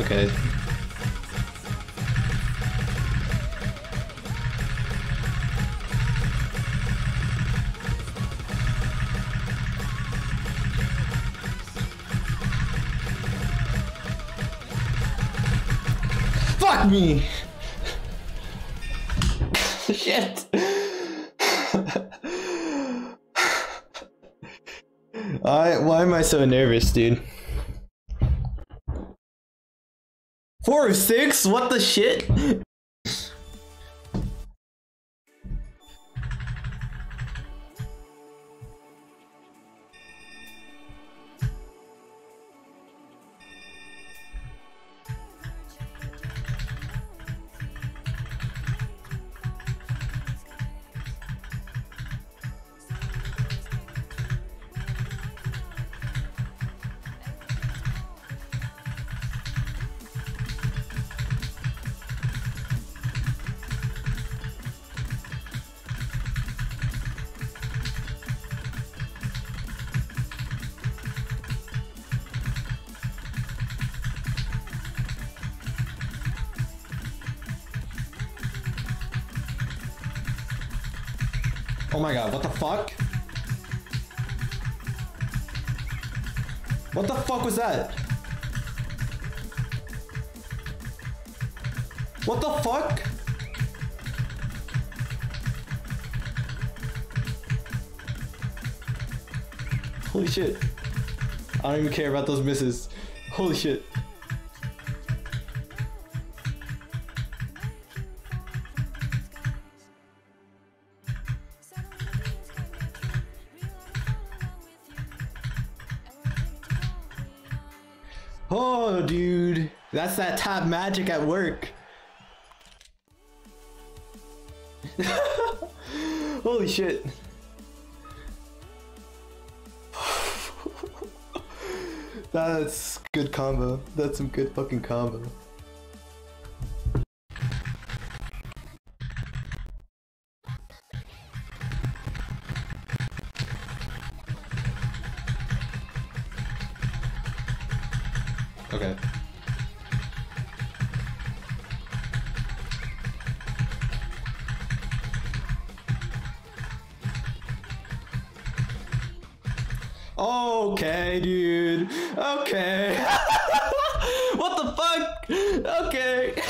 Okay. Fuck me! Shit! Why am I so nervous, dude? 4 of 6? What the shit? Oh my god, what the fuck? What the fuck was that? What the fuck? Holy shit. I don't even care about those misses. Holy shit. Oh, dude. That's that tap magic at work. Holy shit. That's good combo. That's some good fucking combo. Okay. Okay, dude. Okay. What the fuck? Okay.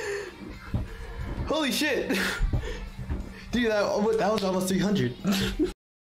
Holy shit. Dude, that was almost 300.